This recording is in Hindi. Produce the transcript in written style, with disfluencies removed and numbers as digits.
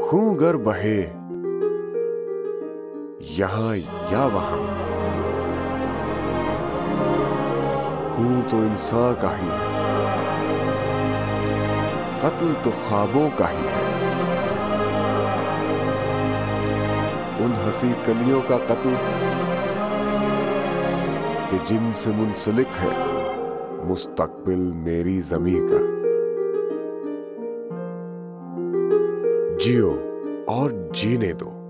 खून गर बहे यहां या वहां, खून तो इंसान का ही है, कत्ल तो ख्वाबों का ही है। उन हंसी कलियों का कत्ल कि जिनसे मुंसलिक है मुस्तकबिल मेरी ज़मीं का। जियो और जीने दो।